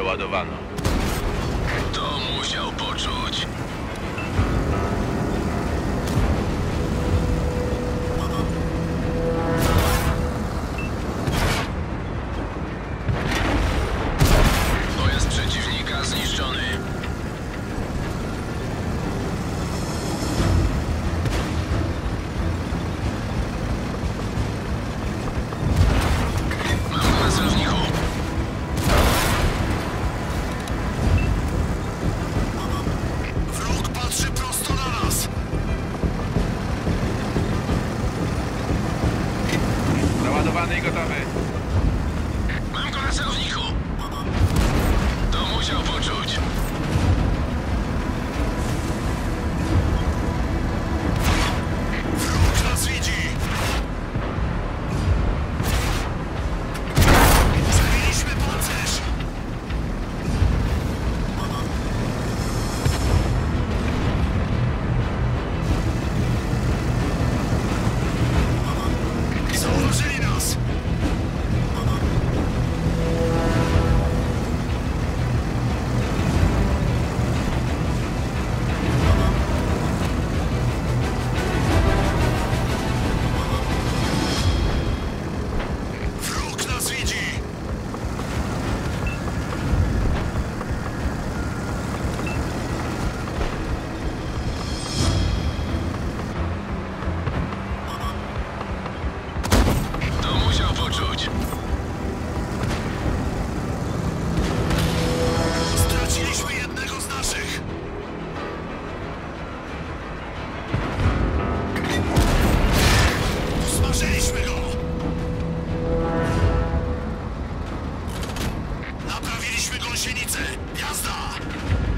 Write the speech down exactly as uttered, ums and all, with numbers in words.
załadowano. To musiał poczuć. Pojazd przeciwnika zniszczony. Mam go na celowniku. Wróg patrzy prosto na nas. Załadowany i gotowy. Mam go na celowniku. To musiał poczuć. Wróg nas widzi. Zabiliśmy pancerz. Zauważyli nas. Wróg nas widzi. To musiał poczuć. Straciliśmy jednego z naszych. Usmażyliśmy go. Naprawiliśmy gąsienicę. Jazda!